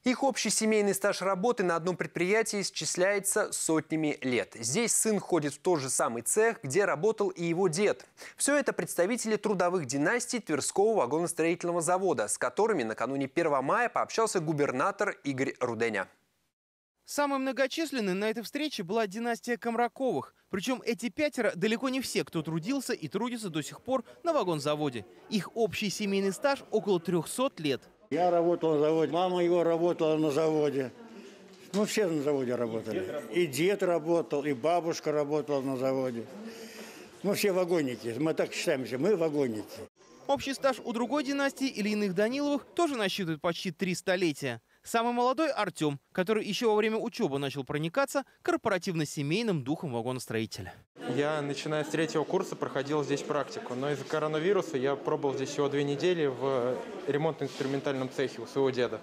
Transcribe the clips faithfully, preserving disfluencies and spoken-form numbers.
Их общий семейный стаж работы на одном предприятии исчисляется сотнями лет. Здесь сын ходит в тот же самый цех, где работал и его дед. Все это представители трудовых династий Тверского вагоностроительного завода, с которыми накануне первого мая пообщался губернатор Игорь Руденя. Самой многочисленной на этой встрече была династия Комраковых. Причем эти пятеро далеко не все, кто трудился и трудится до сих пор на вагонзаводе. Их общий семейный стаж около трёхсот лет. Я работал на заводе, мама его работала на заводе. Ну, все на заводе работали. И дед работал, и бабушка работала на заводе. Мы все вагонники, мы так считаемся, мы вагонники. Общий стаж у другой династии или иных Даниловых тоже насчитывает почти три столетия. Самый молодой – Артем, который еще во время учебы начал проникаться корпоративно-семейным духом вагоностроителя. Я, начиная с третьего курса, проходил здесь практику, но из-за коронавируса я пробовал здесь всего две недели в ремонтно-инструментальном цехе у своего деда.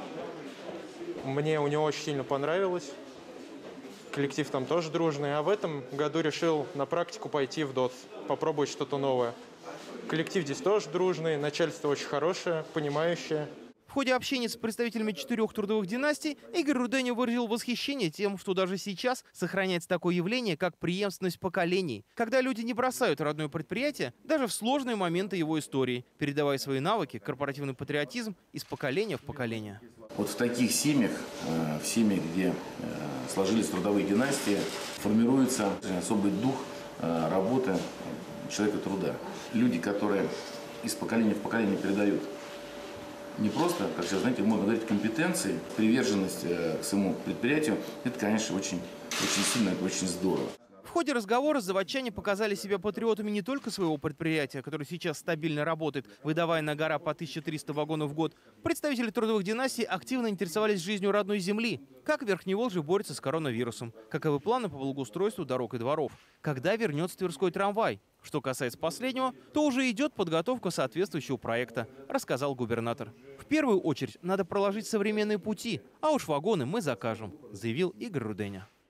Мне у него очень сильно понравилось, коллектив там тоже дружный, а в этом году решил на практику пойти в ДОТС, попробовать что-то новое. Коллектив здесь тоже дружный, начальство очень хорошее, понимающее. В ходе общения с представителями четырех трудовых династий Игорь Руденя выразил восхищение тем, что даже сейчас сохраняется такое явление, как преемственность поколений, когда люди не бросают родное предприятие даже в сложные моменты его истории, передавая свои навыки, корпоративный патриотизм из поколения в поколение. Вот в таких семьях, в семьях, где сложились трудовые династии, формируется особый дух работы человека труда. Люди, которые из поколения в поколение передают не просто, как сейчас, знаете, можно говорить, компетенции, приверженность к своему предприятию, это, конечно, очень, очень сильно, это очень здорово. В ходе разговора заводчане показали себя патриотами не только своего предприятия, которое сейчас стабильно работает, выдавая на гора по тысяче триста вагонов в год. Представители трудовых династий активно интересовались жизнью родной земли. Как Верхневолжье борется с коронавирусом, каковы планы по благоустройству дорог и дворов, когда вернется Тверской трамвай. Что касается последнего, то уже идет подготовка соответствующего проекта, рассказал губернатор. В первую очередь надо проложить современные пути, а уж вагоны мы закажем, заявил Игорь Руденя.